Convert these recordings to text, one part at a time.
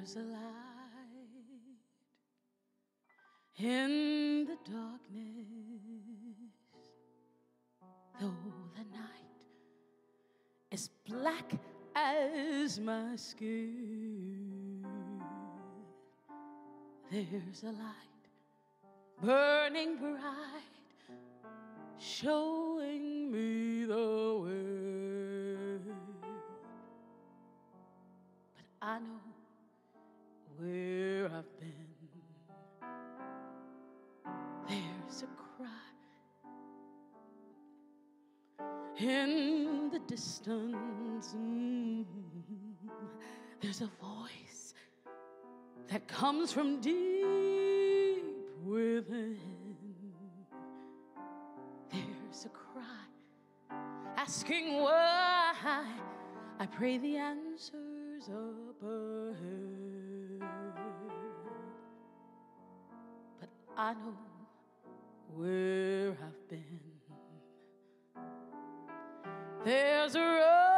There's a light in the darkness, though the night is black as my skin. There's a light burning bright, showing me the way. But I know where I've been. There's a cry in the distance. There's a voice that comes from deep within. There's a cry asking why. I pray the answers up ahead. But I know where I've been. There's a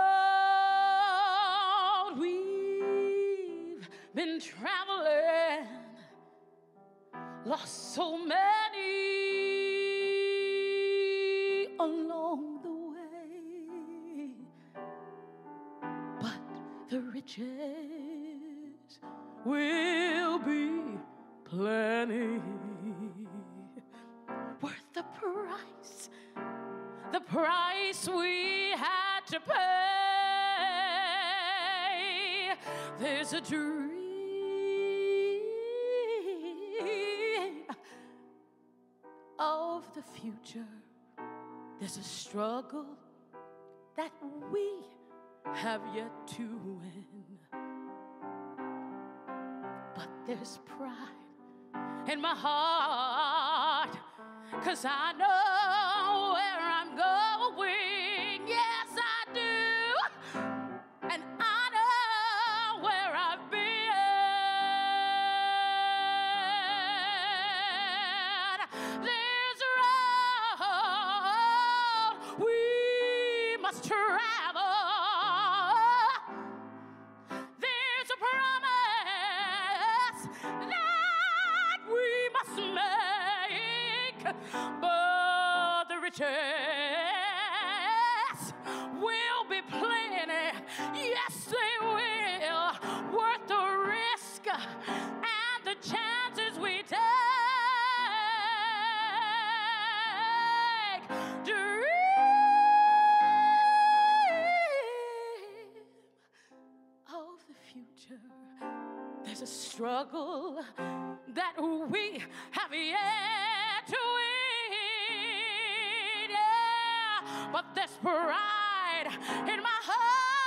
road we've been traveling, lost so many along the way. But the riches will be plenty, worth the price we had to pay. There's a dream of the future. There's a struggle that we have yet to win. But there's pride in my heart, 'cause I know where I'm going. Yes, I do. And I know where I've been. There's a road we must travel. There's a promise that we must make. But the riches will be plenty. Yes, they will. Worth the risk and the chances we take. Dream of the future. There's a struggle that we have yet to win. Yeah, but there's pride in my heart.